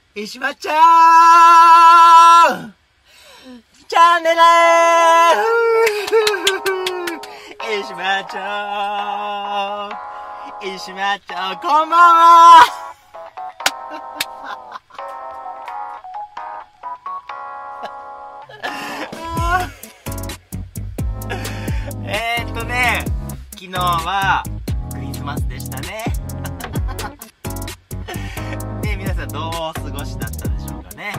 石松ちゃんチャンネル石松ちゃん石松ちゃんこんばんは昨日はクリスマスでしたねで、皆さんどうお過ごしだったでしょうかね。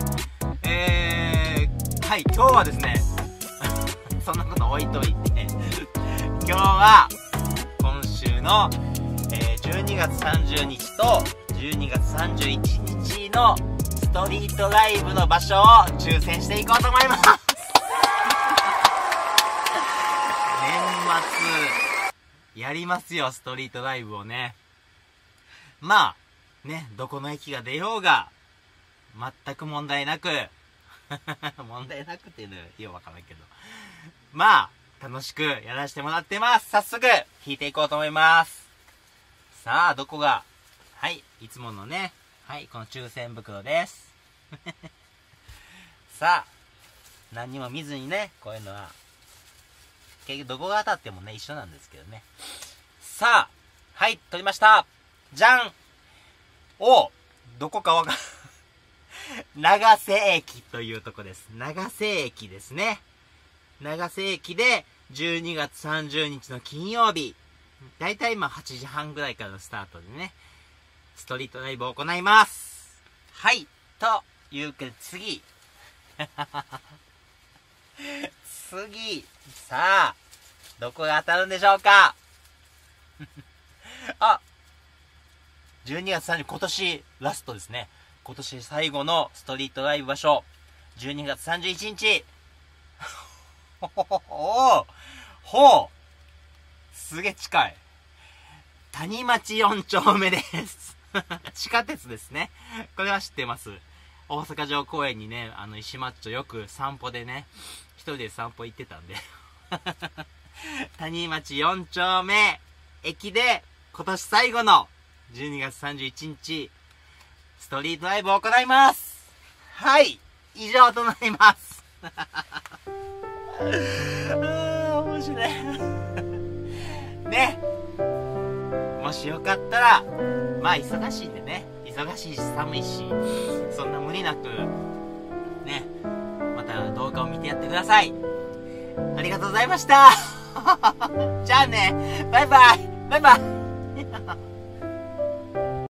はい、今日はですねそんなこと置いといて今日は今週の、12月30日と12月31日のストリートライブの場所を抽選していこうと思います年末やりますよ、ストリートライブをね。まあね、どこの駅が出ようが全く問題なく問題なくっていうのはよくわからないけど、まあ楽しくやらせてもらってます。早速引いていこうと思います。さあ、どこが、はい、いつものね、はい、この抽選袋ですさあ、何にも見ずにね、こういうのは結局どこが当たってもね、一緒なんですけどね。さあ、はい、取りました。じゃんお、どこかわかん長瀬駅というとこです。長瀬駅ですね。長瀬駅で12月30日の金曜日、だいたい今8時半ぐらいからのスタートでね、ストリートライブを行います。はい、というけど次次、さあ、どこが当たるんでしょうかあ、12月30日、今年ラストですね。今年最後のストリートライブ場所、12月31日。ほう、すげえ近い。谷町4丁目です地下鉄ですね。これは知ってます。大阪城公園にね、石マッチョよく散歩でね、一人で散歩行ってたんで谷町4丁目駅で今年最後の12月31日ストリートライブを行います。はい、以上となります面白いね。もしよかったら、まあ忙しいんでね、忙しいし寒いし、そんな無理なくね、また動画を見てやってください。ありがとうございましたじゃあね、バイバイバイバイ